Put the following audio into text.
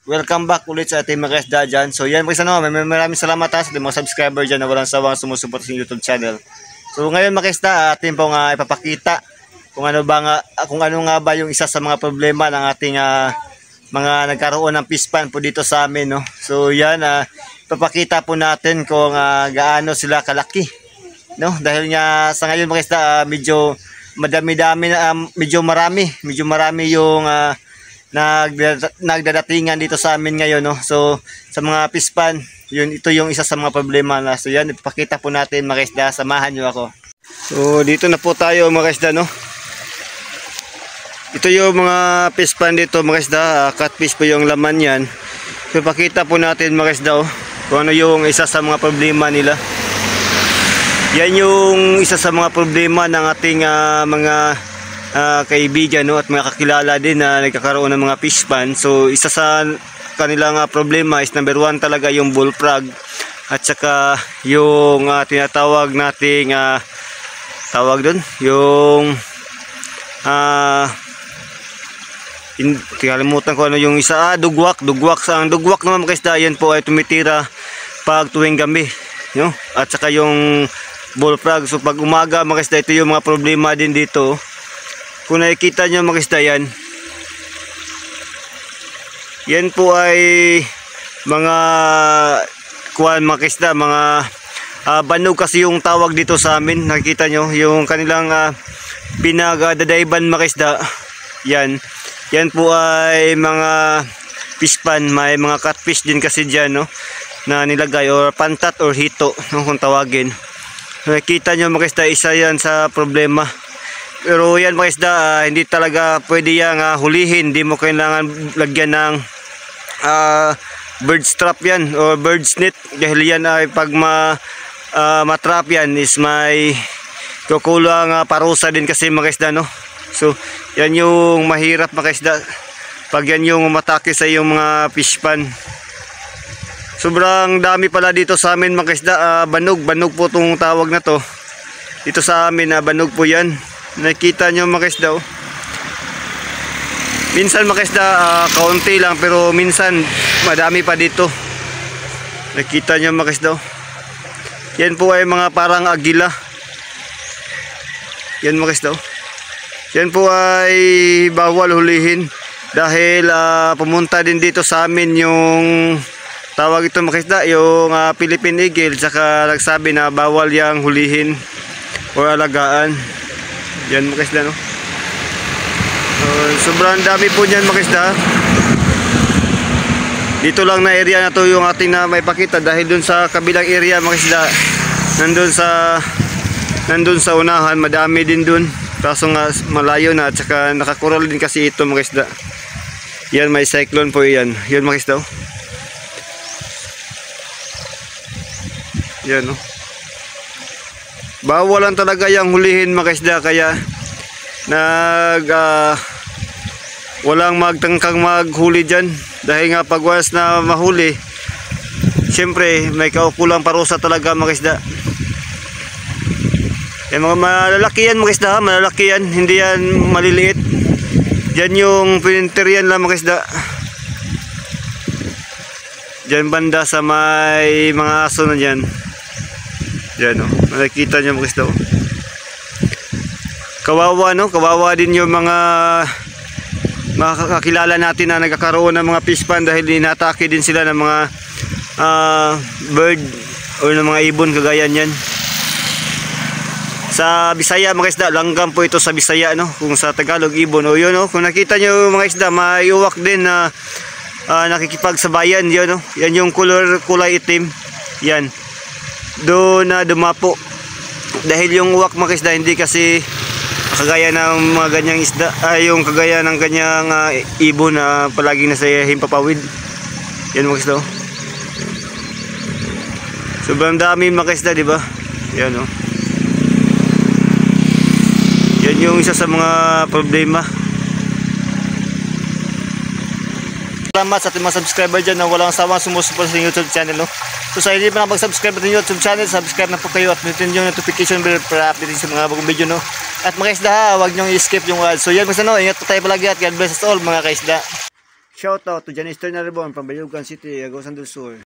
welcome back ulit sa ating mga isda dyan. So yan mga isda, maraming salamat sa ating mga subscriber dyan na walang sawang sumusuporta sa YouTube channel. So ngayon mga isda, ating pong ipapakita kung ano nga ba yung isa sa mga problema ng ating mga nagkaroon ng fish pan po dito sa amin, no. So yan, ipapakita po natin kung gaano sila kalaki, no, dahil nga sa ngayon mga isda, medyo madami-dami, medyo marami yung nagdadatingan dito sa amin ngayon, no. So sa mga fish pan, ito yung isa sa mga problema na. So yan, ipakita po natin mga isda, samahan nyo ako. So dito na po tayo mga isda, no. Ito yung mga fish pan dito mga isda, catfish po yung laman yan. So ipakita po natin mga isda, kung ano yung isa sa mga problema nila. Yan yung isa sa mga problema ng ating mga kaibigan, no, at mga kakilala din na nagkakaroon ng mga fish pan. So isa sa kanilang problema is number 1 talaga yung bullfrog, at saka yung tinatawag nating tawag doon, yung kalimutan ko ano yung isa, dugwak. Ang dugwak naman mga isda, yan po ay tumitira pag tuwing gabi, no? At saka yung bullfrog. So pag umaga mga isda, ito yung mga problema din dito. Kung nakikita nyo mga isda, yan po ay mga mga isda, mga banog kasi yung tawag dito sa amin. Nakikita nyo yung kanilang pinagdadayban mga isda. Yan po ay mga fish pan. May mga catfish din kasi dyan, no, na nilagay, or pantat or hito, no, kung tawagin. Nakikita nyo mga isda, isa yan sa problema. Pero yan mga isda, hindi talaga pwede yang hulihin. Hindi mo kailangan lagyan ng bird trap yan o bird's net, dahil yan ay pag matrap yan is may kukulang parusa din kasi mga isda, no. So yan yung mahirap mga isda, pag yan yung umatake sa yung mga fish pan. Sobrang dami pala dito sa amin mga isda, banog po itong tawag na to. Dito sa amin, banog po yan. Nakita nyo mga isda, minsan mga isda, kaunti lang, pero minsan madami pa dito. Nakita nyo mga isda, yan po ay mga parang agila. Yan mga isda, yan po ay bawal hulihin, dahil pumunta din dito sa amin yung tawag ito mga isda, yung Philippine Eagle, saka nagsabi na bawal yang hulihin o alagaan. Yan mga isda, no. Sobrang dami po niyan mga isda. Dito lang na area na to yung ating na may pakita, dahil dun sa kabilang area mga isda, nandun sa unahan, madami din dun, kaso nga malayo na, at saka nakakural din kasi ito mga isda. Yan, may cyclone po yan. Yan mga isda, yan, no. Bawalan talaga yung hulihin mga isda, kaya walang magtangkang maghuli dyan, dahil nga pag once na mahuli, siyempre may kaukulang parusa talaga mga isda. Yung mga malalaki yan mga isda, malalaki yan, hindi yan maliliit. Dyan yung pinter yan lang mga isda, dyan banda sa may mga aso na dyan. Yan, nakikita nyo mga isda, kawawa, no, kawawa din yung mga kakilala natin na nagkakaroon ng mga fish pan, dahil inatake din sila ng mga bird o ng mga ibon kagaya niyan. Sa Bisaya mga isda, langgam po ito sa Bisaya, no, kung sa Tagalog ibon. O yun, no, kung nakita nyo mga isda, may uwak din na nakikipagsabayan, yun, no. Yan yung kulay itim, yan doon na dumapo, dahil yung uwak mga isda hindi kasi kagaya ng mga ganyang isda, yung kagaya ng ganyang ibon na palaging nasa himpapawid. Yan mga isda, sobrang dami mga isda, diba? Yan, yan yung isa sa mga problema. Salamat sa ating mga subscriber dyan na walang sawang sumusuporta sa YouTube channel, no. So sa hindi pa nakapag-subscribe sa YouTube channel, subscribe na po kayo at pindutin yung notification bell para update sa mga bagong video, no. At mga kaisda, huwag nyo i-skip yung ads. So yan mga isda, no, ingat po tayo palagi at God bless us all mga kaisda. Shout out to Janister Narbon from Bayugan City, Agusan del Sur.